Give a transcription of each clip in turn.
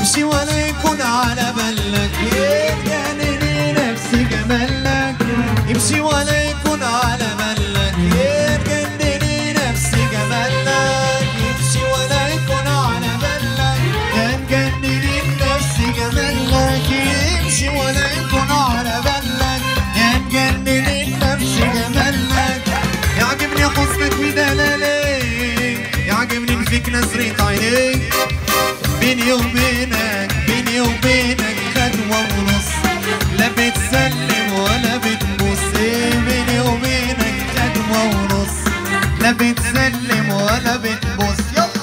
يمشي ولا يكون على بالك، يرجعني نفسي جمالك. يمشي ولا يكون على بالك، يرجعني نفسي جمالك. يمشي ولا يكون على بالك، يرجعني نفسي جمالك. يمشي ولا يكون على بالك، يرجعني نفسي جمالك. يعجبني حسنك ودلالك، يعجبني فيك نظرة عينيك. بيني وبينك بيني وبينك خطوة ونص، لا بتسلم ولا بتبص. بيني وبينك خطوة ونص، لا بتسلم ولا بتبص.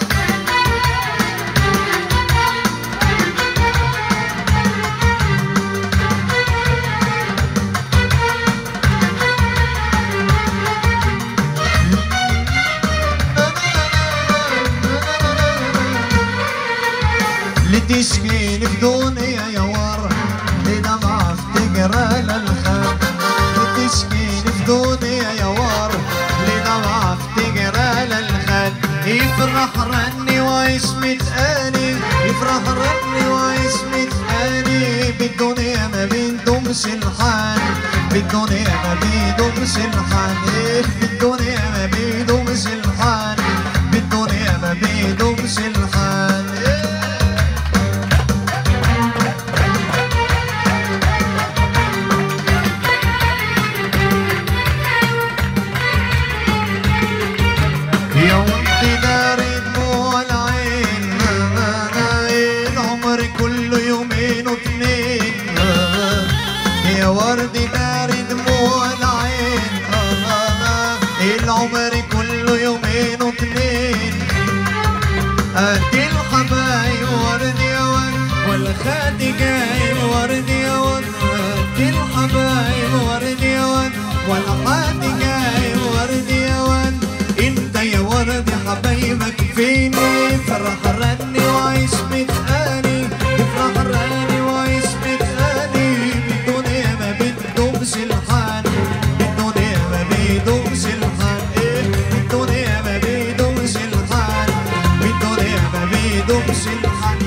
لتشكيني في دنيا يا ور، لدمعة تجرى للخد. لتشكيني في دنيا يا ور، لدمعة تجرى للخد. يفرح رني وعيش متقاني، يفرح رني وعيش متقاني. بالدنيا ما بيدومش الحال، بالدنيا ما بيدومش الحال. بالدنيا ما بيدومش الحال، بالدنيا ما بيدومش الحال. يا وانت داري دموع العين، العمر كله يومين واتنين. يا ورد داري دموع العين، العمر كله يومين واتنين. ادي الحبايب ورد يا ورد، والخد جايب ورد يا ورد. ادي الحبايب ورد يا ورد، والخد جايب ورد يا ورد. انت يا ورد حبايبك فيني؟ فرح رني وعيش متقاني، فرح رني وعيش متقاني. بالدنيا ما بتدومش الحال، بالدنيا ما بيدومش الحال. بالدنيا ما بيدومش الحال، بالدنيا ما بيدومش الحال.